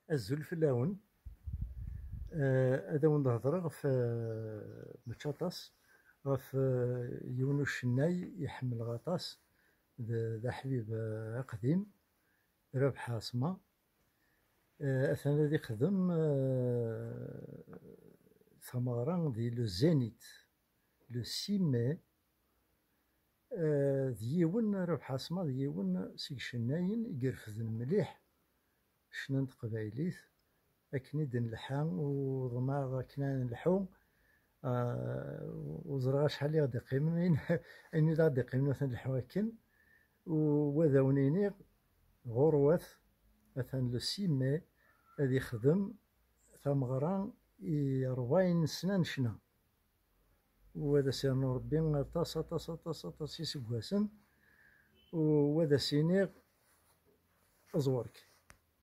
الزول فلاون. هذا وين نهضر في متشاطاس غف يونو الشناي يحمل غطاس ذا حبيب قديم ربح عاصمة. أثناء ذي خدم ثمرة دي لو زينيت لو 6 ماي. ديون ربح عاصمة ديون سيك شناين يقرفذن مليح شنان تقبايليت أكني دن لحام وضماغ كنا نلحو. وزرغا شحال غادي يقيمن أني غادي يقيمن مثلا الحواكن وذا ونينيغ غروات مثلا لو 6 ماي غادي يخدم ثمغرا 40 سنة نشنا. وهذا سيرنا ربي طاس يسقواسن وهذا سينيغ أزورك.